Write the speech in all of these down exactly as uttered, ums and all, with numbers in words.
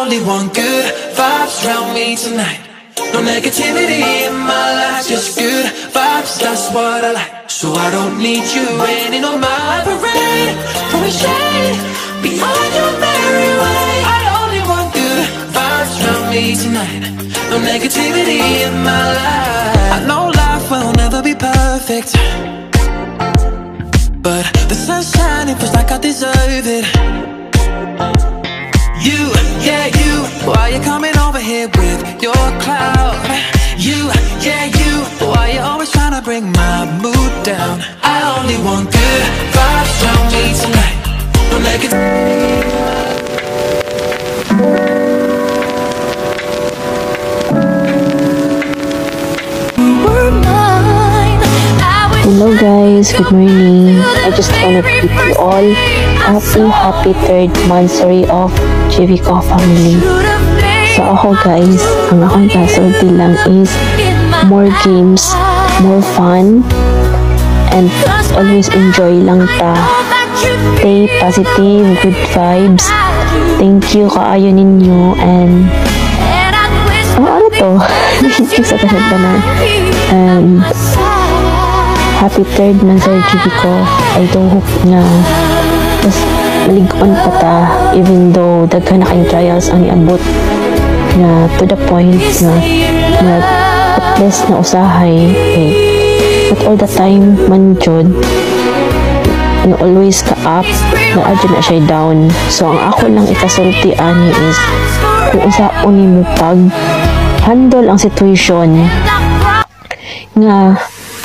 only want good vibes around me tonight. No negativity in my life, just good vibes, that's what I like. So I don't need you raining on my parade. Throwing shade behind your merry way. I only want good vibes around me tonight. No negativity in my life. I know life will never be perfect, but the sun's shining feels like I deserve it. You, yeah you, why you coming over here with your cloud? You, yeah you, why you always trying to bring my mood down? I only want good vibes around me tonight. No negative. Hello guys, good morning. I just wanna greet you all happy happy third monthsary of J V Co family. So ako guys, ang akong kasulti lang is more games, more fun, and always enjoy lang ta. Stay positive, good vibes. Thank you kaayo ninyo, and oh, ano to? Thank you sa tanan-tanan. Um, happy third monthsary J V Co. I do hope na mas malig-on pa ta, even though daghan na kayong trials ang iabot na to the point na na at least na usahay eh, but all the time man jud and always ka up na adyo na siya down. So ang ako lang ikasulti ani is kung usaon nimo pag handle ang situation nga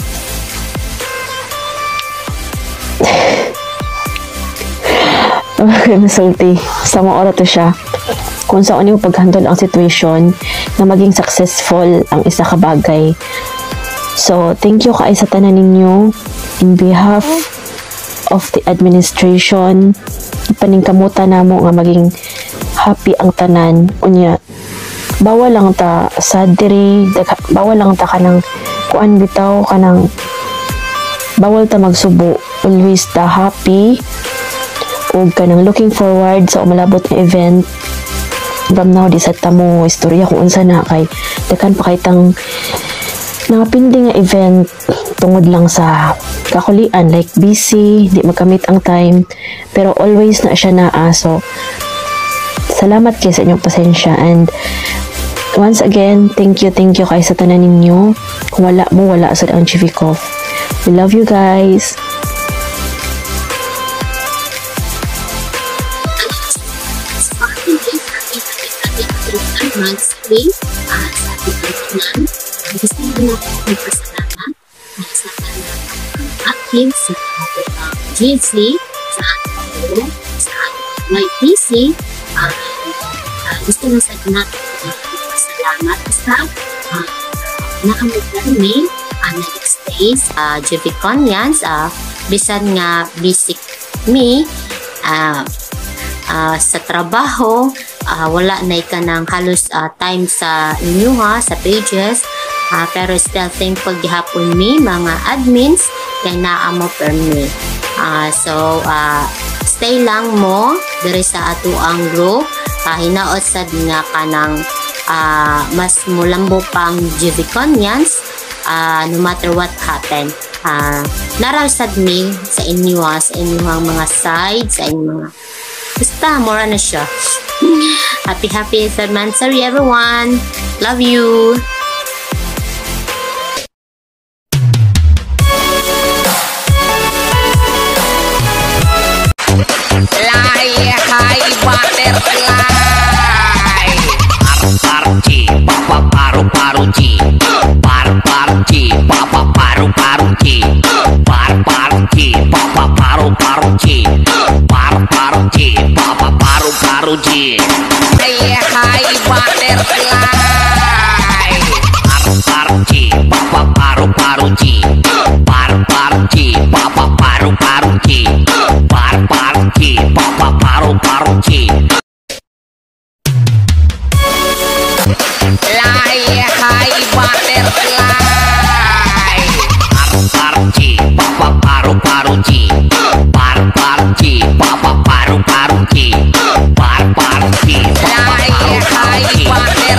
okay, masulti. Sa mga oras to siya. Kung saan yung pag-handle ang situation na maging successful ang isa ka bagay. So, thank you kay sa tanan ninyo in behalf of the administration. Ipaningkamutan na mo nga maging happy ang tanan. Unya, bawal lang ta sad diri, bawal lang ta kanang kuan bitaw kanang bawal ta magsubo. Always ta happy o kanang looking forward sa umalabot na event. From now, di sa tamo istorya kung unsa na kay dakan pa kay tang nangapindi nga event tungod lang sa kakulian, like busy, di makamit ang time, pero always na siya naa. So salamat kay sa inyong pasensya, and once again, thank you, thank you kay sa tanan ninyo. Kung wala mo, wala sa ang J V Co. We love you guys. Monthsary uh, sa ating kaibigan. Gusto nyo natin magpasalamat uh, sa ating active sa ating uh, G C, sa ating sa ating Y P C. Uh, uh, gusto nyo sa ating magpasalamat sa uh, nakamagdarmi uh, nag-stay sa J V Conians. Uh, bisan nga basic me uh, uh, sa trabaho. Uh, wala na ka ng halos uh, time sa inyo ha, sa pages, uh, pero still thankful gihapon mi mga admins kay naa mo per me. Uh, so uh, stay lang mo diri sa ato ang group, uh, hinaot sad nga kanang uh, mas mulambo pang J V Conians, uh, no matter what happen. Uh, narasad mi sa inyo ha, sa inyong mga sides, sa inyong mga basta mura na siya. Happy happy third monthsary everyone. Love you. Fly high butterfly. Paru paru papa paru paru ji. Paru paru papa paru paru ji. Paru paru papa paru paru ji. Paru paru papa paru paru ji. Fly high butterfly. Paru paru papa paru paru ji. Paru paru papa paru paru ji. Paru paru papa paru paru ji. Fly high butterfly. Paru paru papa paru paru ji. Paru paru papa paru paru ji. Paru paru papa paru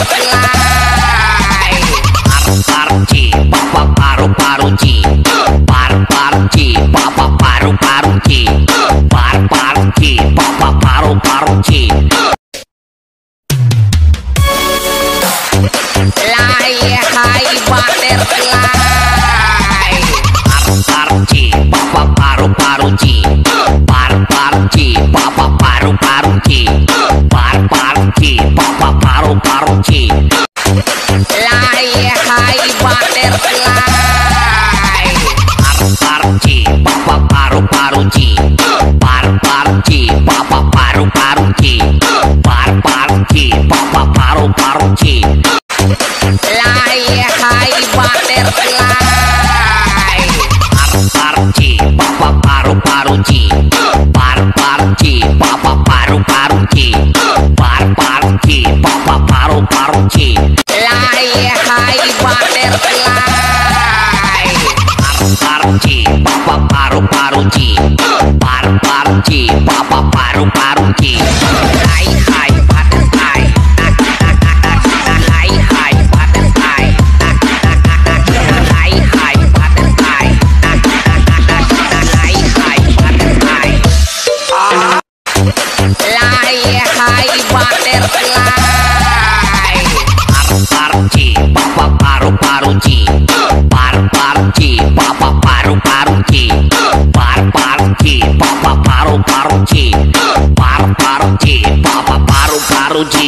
butterfly. Paru-paru-ci, paru-paru-ci. Paru-paru-ci, paru-paru-ci. Paru-paru-ci, paru-paru-ci. Fly high butterfly. Paru-paru-ci, paru-paru-ci. Paru-paru-ci, paru-paru-ci. Paru-paru-ci, paru-paru-ci. Fly high butterfly. Paru-paru-ci, paru-paru-ci. Paru-paru-ci, paru-paru-ci. Paru-paru-ci, paru-paru-ci. Fly high butterfly. Paru-paru-ci, paru-paru-ci. Paru-paru-ci, paru-paru-ci. Paru-paru-ci, paru-paru-ci. Fly high butterfly. Paru-paru-ci, paru-paru-ci. Paru-paru-ci, paru-paru-ci. Fly high butterfly. Fly high butterfly. Fly high butterfly. Fly high butterfly. Fly high butterfly. Paru-paru-ci, paru-paru-ci. Paru-paru-ci, paru-paru-ci. Paru-paru-ci, paru-paru-ci. Paru-paru-ci, paru-paru-ci.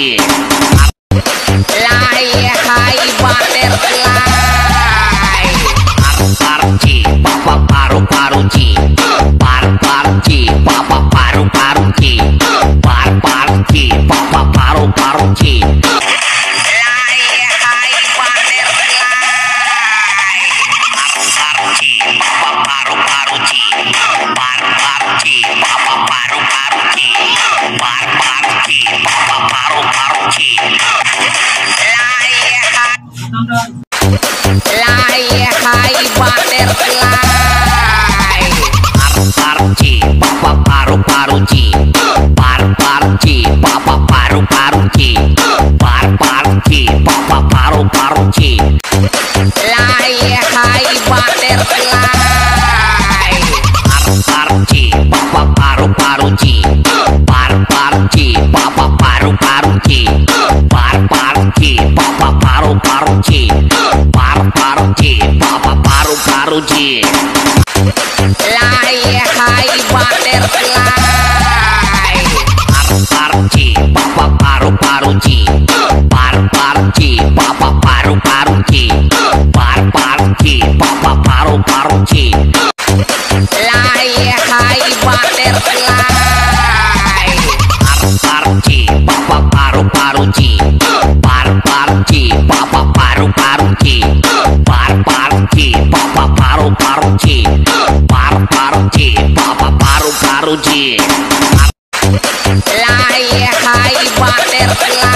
Fly high butterfly. Paru-paru-ci, paru-paru-ci. Paru-paru-ci, paru-paru-ci. Paru-paru-ci, paru-paru-ci. Fly high butterfly. Paru-paru-ci, paru-paru-ci. Paru-paru-ci, paru-paru-ci. Paru-paru-ci, paru-paru-ci. Fly high. Fly high butterfly. Paru-paru-ci, paru-paru-ci. Paru-paru-ci, paru-paru-ci. Paru-paru-ci, paru-paru-ci. Fly high butterfly. Paru-paru-ci, paru-paru-ci. Paru-paru-ci, paru-paru-ci. Paru-paru-ci, paru-paru-ci. Paru-paru-ci, paru-paru-ci. Fly high butterfly. Paru-paru-ci, paru-paru-ci. Paru-paru-ci, paru-paru-ci. Paru-paru-ci, paru-paru-ci. Fly high butterfly. Paru-paru-ci, paru-paru-ci. Paru-paru-ci, paru-paru-ci. Paru-paru-ci, paru-paru-ci. Paru-paru-ci, paru-paru-ci. Fly high butterfly.